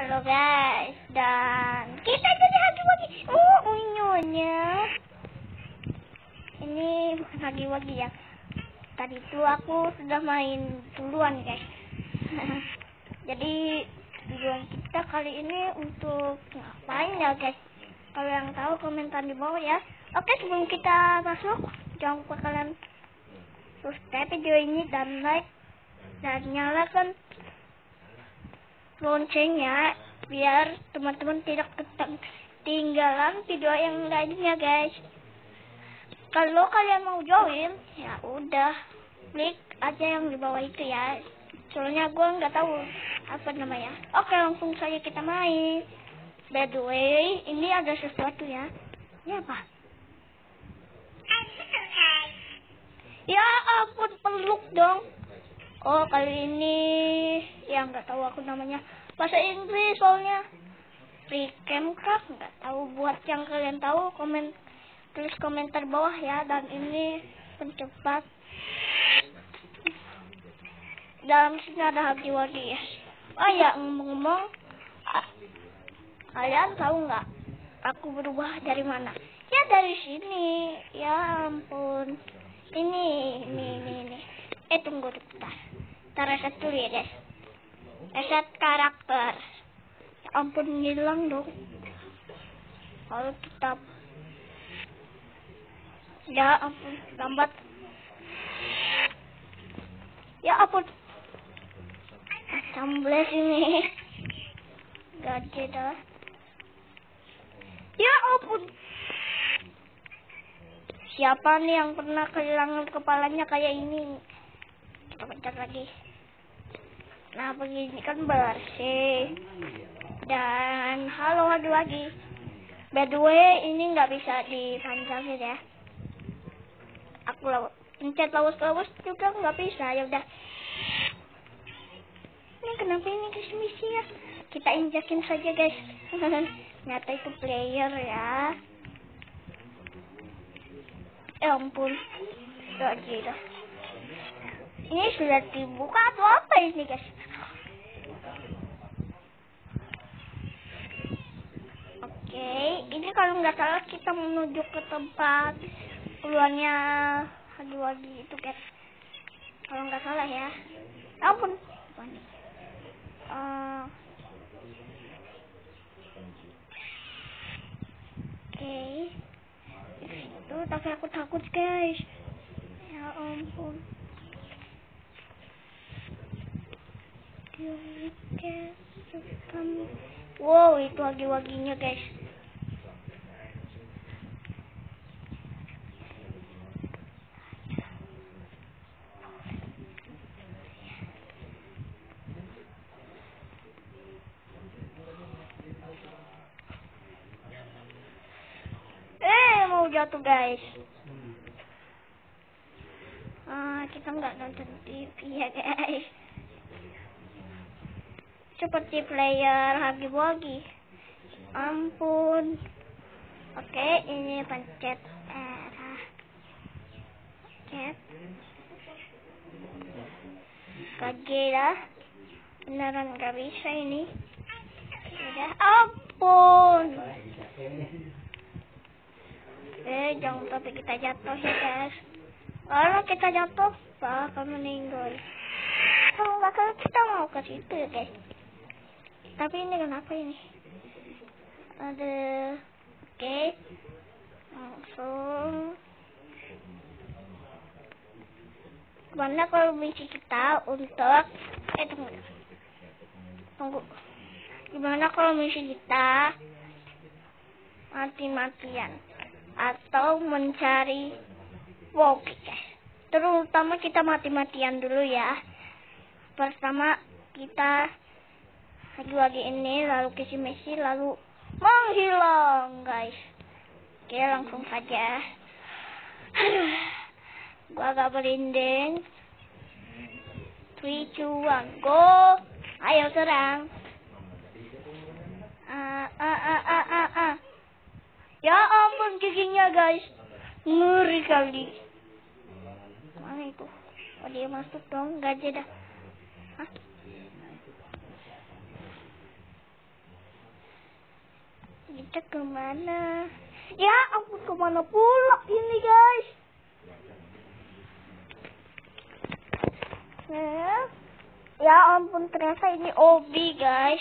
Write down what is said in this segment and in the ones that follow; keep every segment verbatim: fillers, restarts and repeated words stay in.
Halo guys, dan kita jadi hagi-wagi. Oh, unyonya. Ini bukan hagi-wagi ya. Tadi itu aku sudah main duluan guys. Jadi tujuan kita kali ini untuk ngapain ya guys? Kalau yang tahu komentar di bawah ya. Oke, sebelum kita masuk, jangan lupa kalian subscribe video ini dan like dan nyalakan loncengnya biar teman-teman tidak ketinggalan video yang lainnya guys. Kalau kalian mau join, ya udah klik aja yang di bawah itu ya. Soalnya gue nggak tahu apa namanya. Oke, langsung saja kita main. By the way, ini ada sesuatu ya. Ini apa? Ya ampun, peluk dong. Oh, kali ini ya nggak tahu aku namanya. Bahasa Inggris soalnya. Recam kah? Nggak tahu. Buat yang kalian tahu, komen tulis komentar bawah ya. Dan ini pencepat. Dalam sini ada hagi-wagi ya. Oh ya, ngomong-ngomong, kalian tahu nggak aku berubah dari mana? Ya dari sini. Ya ampun. Ini, ini, ini, ini. Eh tunggu bentar. Kita reset dulu ya guys. Reset karakter. Ya ampun, hilang dong. Kalau kita, ya ampun, lambat. Ya ampun. Cambles ini. Gaje dah. Ya ampun. Siapa nih yang pernah kehilangan kepalanya kayak ini? Kita pencet lagi. Nah begini kan bersih. Dan halo lagi lagi. By the way, ini nggak bisa dipanjangin ya. Aku law pencet lawas-lawas juga nggak bisa. Ya udah. Ini kenapa ini kesmisinya? Kita injakin saja guys. Nyata itu player ya. Eh ampun. Gak gila. Ini sudah dibuka atau apa ini guys? Oke, ini kalau nggak salah kita menuju ke tempat keluarnya hagi-wagi itu guys. Kalau nggak salah ya. Ampun. Uh, Oke. Okay. Itu tapi aku takut guys. Ya ampun. Wow, itu hagi-waginya guys. Eh, mau jatuh guys. Ah, kita nggak nonton T V ya guys. Seperti player hagi-wagi. Ampun. Oke, ini pencet era. Pencet. Kagila. Beneran nggak bisa ini. Udah. Ampun. Eh, jangan sampai kita jatuh ya guys. Kalau kita jatuh, bakal meninggal. Kalau bakal kita mau ke situ ya guys. Tapi ini kenapa ini? Ada, oke, okay. Langsung. Gimana kalau misi kita untuk, eh tunggu, tunggu. Gimana kalau misi kita mati-matian atau mencari Woki guys. Terutama kita mati-matian dulu ya. Pertama kita hagi-wagi ini, lalu kisi misi, lalu menghilang guys. Oke, langsung saja. Gua agak berinding. three, two, one, go. Ayo serang. Ah, ah, ah, ah, ah, ah. Ya ampun giginya guys. Ngeri kali. Mana itu? Oh dia masuk dong, gajah dah. Hah? Cek kemana? Ya ampun, kemana pula ini guys? Eh, ya ampun, ternyata ini obi guys.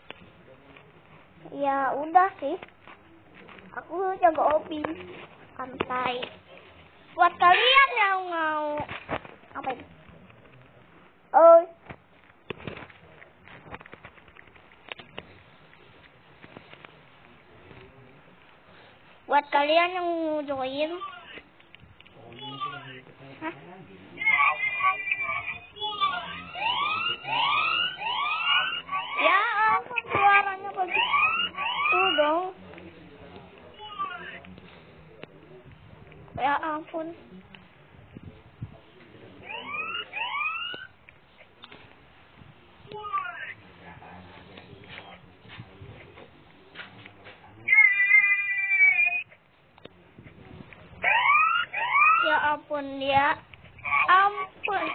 Ya udah sih, aku jaga obi santai. Buat kalian yang mau apa ini? Oh, buat kalian yang mau join, hah? Ya ampun, suaranya begitu dong. Ya ampun. Ya ampun, ya ampun.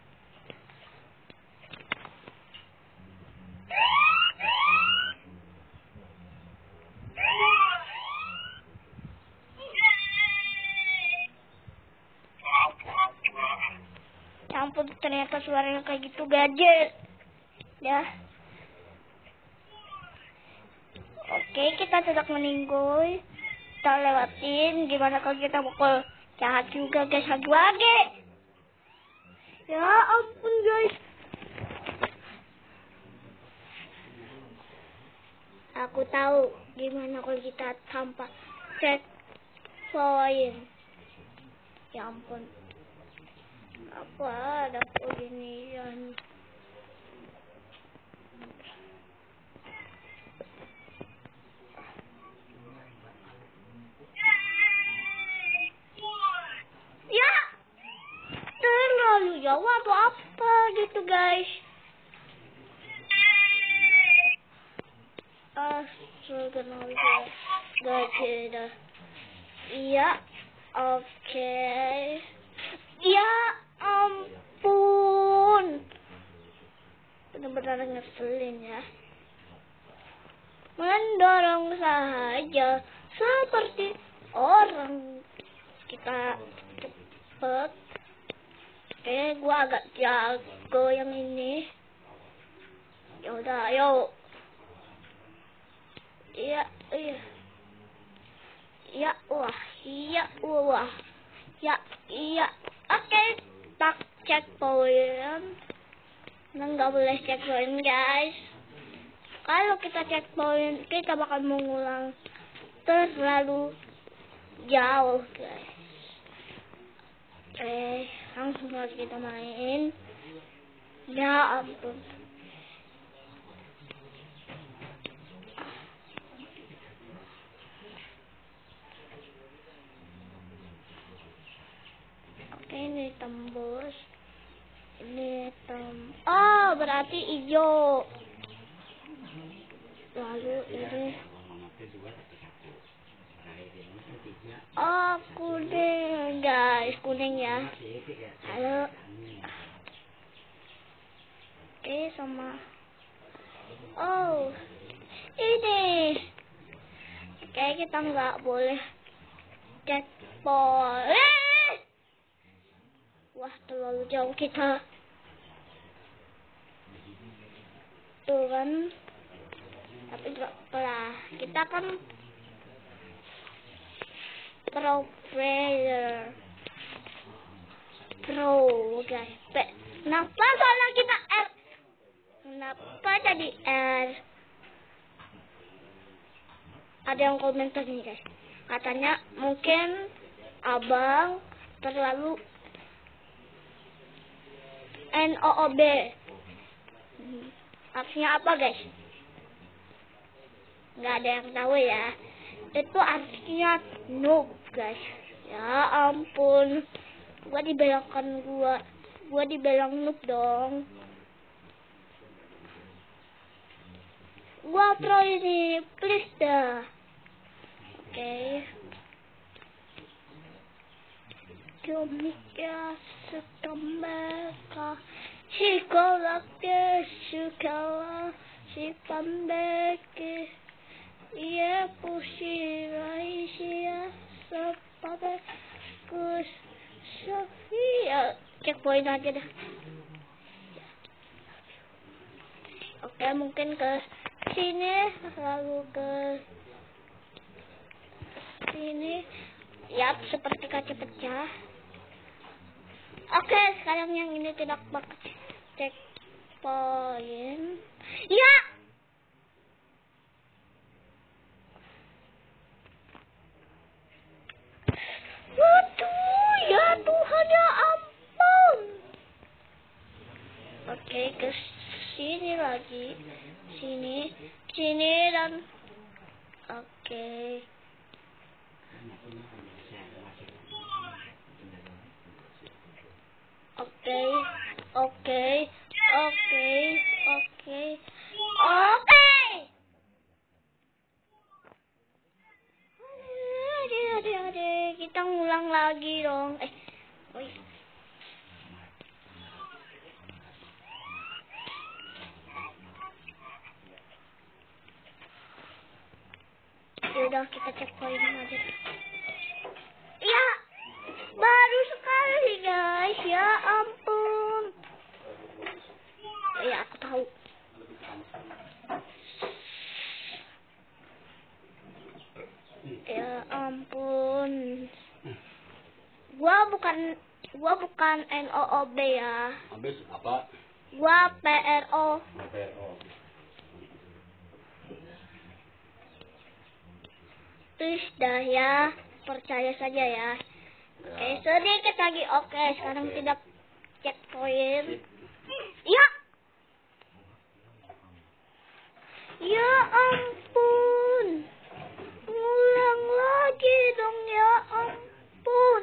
Ya ampun, ternyata suaranya kayak gitu gadget. Ya. Oke, kita tidak meninggoy. Kita lewatin. Gimana kalau kita pukul jahat juga guys, lagi-lagi. Ya ampun guys. Aku tahu gimana kalau kita tanpa checkpoint. Ya ampun. Apa ada beginian? Ya, terlalu jauh atau apa gitu guys? Astagfirullah, gak ada. Iya, oke. Ya ampun, benar-benar ngeselin ya. Mendorong saja seperti orang kita cepet. Oke, gua agak jago yang ini. Ya udah, ayo. Iya, iya. Ya, wah, iya, wah. Ya, iya. Oke, tak checkpoint. Nah, nggak boleh checkpoint guys. Kalau kita checkpoint, kita bakal mengulang terlalu jauh guys. Oke, langsung aja kita main. Ya ampun. Oke, ini tembus. Ini tem. Oh, berarti hijau. Lalu ini. Oh, kuning guys, kuning ya. Halo. Oke, sama. Oh, ini. Oke, kita nggak boleh checkpoint. Wah, terlalu jauh kita. Tuh kan. Tapi nggak apa-apa. Kita kan pro player. Pro guys. Kenapa salah kita R? Kenapa jadi R? Ada yang komentar nih guys. Katanya mungkin abang terlalu N O O B. Artinya apa guys? Nggak ada yang tahu ya. Itu artinya noob guys. Ya ampun. Gua dibelangkan gua. Gua dibilang noob dong. Gua pro ini. Please dah. Oke. Okay. Komika sekambeka. Hikolake sukala si pambeke. Iya, pusing Aisyah sebagai Gus Sofia. Cek poin aja dah. Oke, mungkin ke sini, lalu ke sini. Ya, seperti kaca pecah. Oke, sekarang yang ini tidak pakai cek poin. Ya. Waduh, ya Tuhan, ya ampun. Oke, ke sini lagi. Sini, sini dan oke. Oke, oke, oke, oke, oke. Aduh, aduh, aduh, kita ngulang lagi dong. Eh, woi. Yaudah, kita cek poin aja. Iya, baru sekali guys, ya ampun. Ya, aku tahu. Ya ampun. Gua bukan gua bukan N O O B ya. Habis apa? Gua P R O. P R O. Terus dah ya, percaya saja ya. Oke, sedikit lagi. Oke, sekarang tidak cek poin. Ya. Ya ampun. Ngulang lagi dong, ya ampun.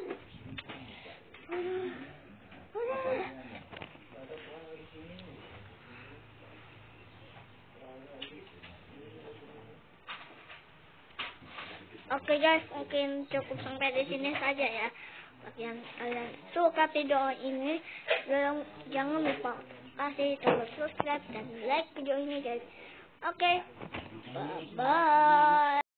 Oke guys, mungkin cukup sampai di sini saja ya. Bagi yang kalian suka video ini, jangan, jangan lupa kasih tombol subscribe dan like video ini guys. Oke, bye bye.